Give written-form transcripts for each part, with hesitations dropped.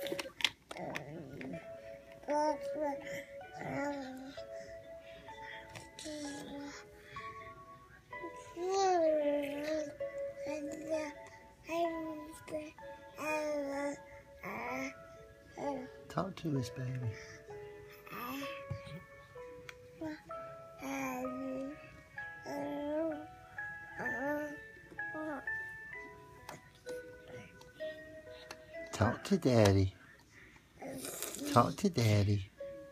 Talk to us, baby. Talk to Daddy. Talk to Daddy.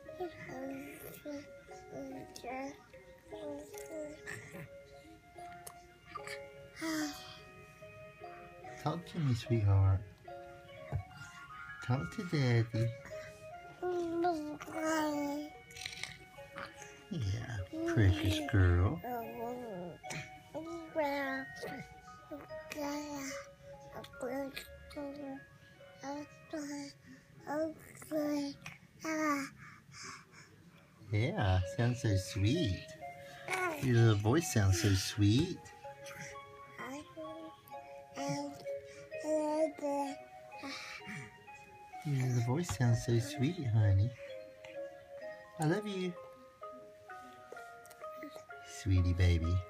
Talk to me, sweetheart. Talk to Daddy. Yeah, precious girl. Yeah, sounds so sweet. Your little voice sounds so sweet. Your little voice sounds so sweet, honey. I love you. Sweetie baby.